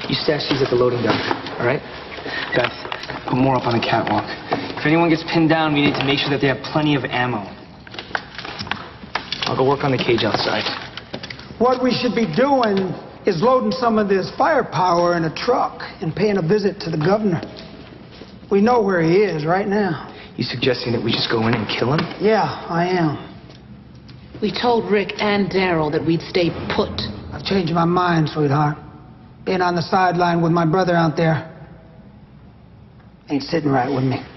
You stash these at the loading dock, all right? Beth, put more up on the catwalk. If anyone gets pinned down, we need to make sure that they have plenty of ammo. I'll go work on the cage outside. What we should be doing is loading some of this firepower in a truck and paying a visit to the governor. We know where he is right now. You suggesting that we just go in and kill him? Yeah, I am. We told Rick and Daryl that we'd stay put. I've changed my mind, sweetheart. Being on the sideline with my brother out there ain't sitting right with me.